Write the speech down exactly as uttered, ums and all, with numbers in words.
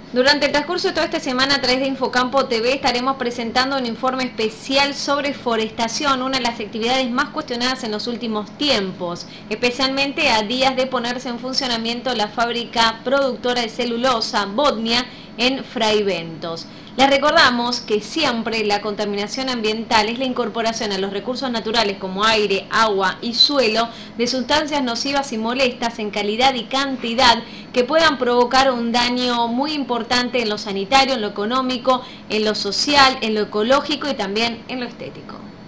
Durante el transcurso de toda esta semana a través de Infocampo T V estaremos presentando un informe especial sobre forestación, una de las actividades más cuestionadas en los últimos tiempos, especialmente a días de ponerse en funcionamiento la fábrica productora de celulosa Bodnia en Fraiventos. Les recordamos que siempre la contaminación ambiental es la incorporación a los recursos naturales como aire, agua y suelo de sustancias nocivas y molestas en calidad y cantidad que puedan provocar un daño muy importante en lo sanitario, en lo económico, en lo social, en lo ecológico y también en lo estético.